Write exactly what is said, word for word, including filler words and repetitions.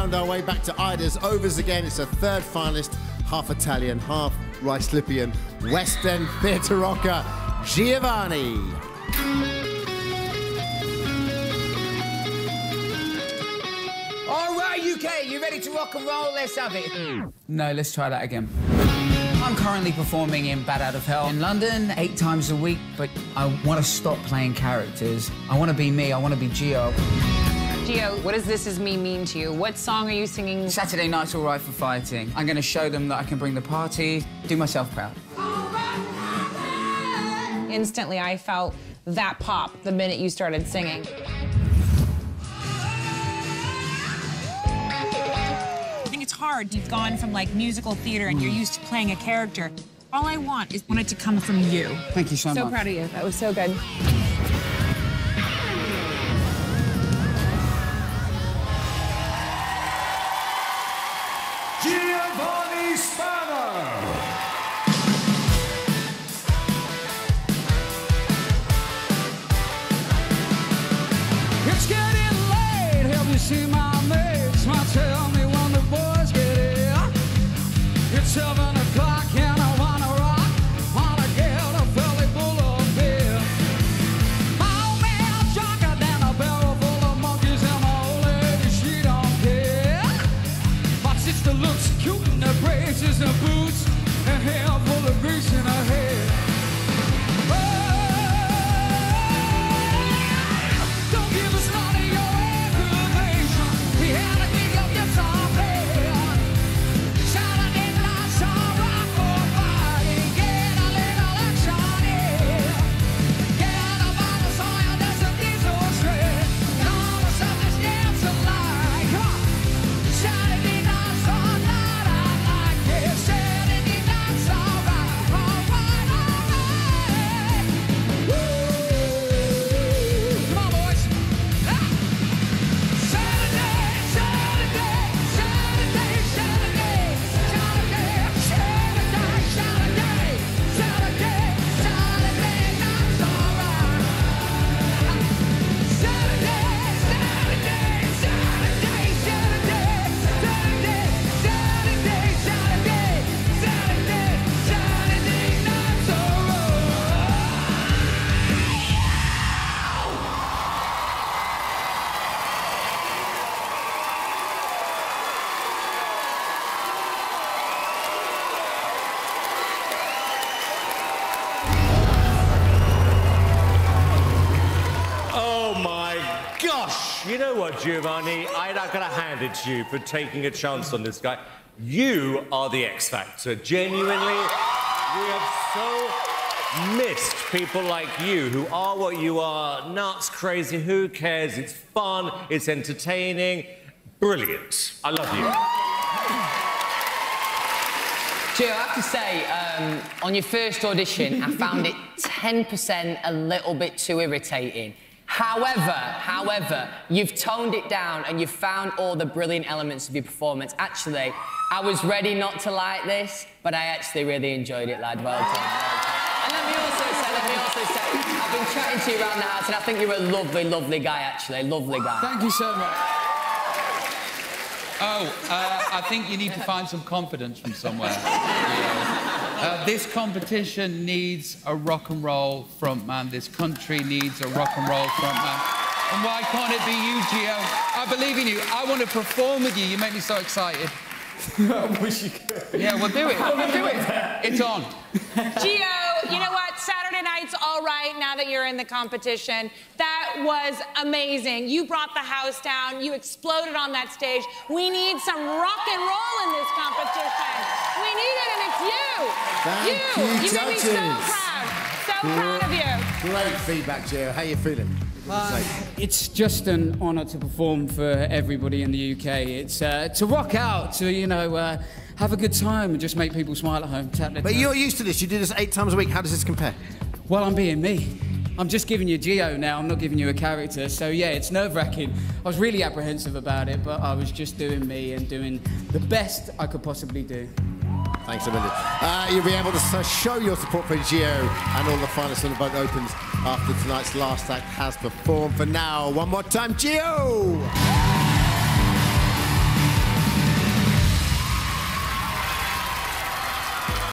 found our way back to Ida's Overs again. It's a third finalist, half Italian, half Rice-Lippian, West End theatre rocker, Giovanni. All right, U K, you ready to rock and roll? Let's have it. No, let's try that again. I'm currently performing in Bad Out of Hell in London eight times a week, but I want to stop playing characters. I want to be me. I want to be Gio. Gio, what does This Is Me mean to you? What song are you singing? Saturday night's all right for fighting. I'm going to show them that I can bring the party, do myself proud. Instantly, I felt that pop the minute you started singing. I think it's hard. You've gone from, like, musical theater and you're used to playing a character. All I want is want it to come from you. Thank you so, so much. So proud of you. That was so good. Giovanni Spano! It's getting late, have you seen my mates? Might tell me when the boys get here. It's seven o'clock and I wanna rock. Wanna get a belly full of beer. My old man drunker than a barrel full of monkeys, and my old lady, she don't care. My sister looks cute in her braces and boots, and hair full of grease in her head. You know what, Giovanni? I'm not going to hand it to you for taking a chance on this guy. You are the X Factor. Genuinely, we have so missed people like you who are what you are. Nuts, crazy, who cares? It's fun, it's entertaining. Brilliant. I love you. Gio, I have to say, um, on your first audition, I found it ten percent a little bit too irritating. However, however, you've toned it down and you've found all the brilliant elements of your performance. Actually, I was ready not to like this, but I actually really enjoyed it, lad. Well done. And let me also say, let me also say, I've been chatting to you around the house and I think you're a lovely, lovely guy, actually. Lovely guy. Thank you so much. Oh, uh, I think you need to find some confidence from somewhere. Uh, this competition needs a rock and roll frontman. This country needs a rock and roll frontman. And why can't it be you, Gio? I believe in you. I want to perform with you. You make me so excited. I wish you could. Yeah, we'll do it. We'll do it. It's on. Gio, you know what? Saturday night's all right now that you're in the competition. That was amazing. You brought the house down. You exploded on that stage. We need some rock and roll in this competition. We need it, and it's you. Thank you. You, You made me so judges. proud. So proud of you. Great feedback, Gio. How you feeling? Uh, it's just an honour to perform for everybody in the U K. It's uh, to rock out, to, you know, uh, have a good time and just make people smile at home. Tap their But toes. you're used to this. You do this eight times a week. How does this compare? Well, I'm being me. I'm just giving you Gio now. I'm not giving you a character. So, yeah, it's nerve-wracking. I was really apprehensive about it, but I was just doing me and doing the best I could possibly do. Thanks a million. Uh, you'll be able to uh, show your support for Gio and all the finalists when the vote opens after tonight's last act has performed. For now, one more time, Gio!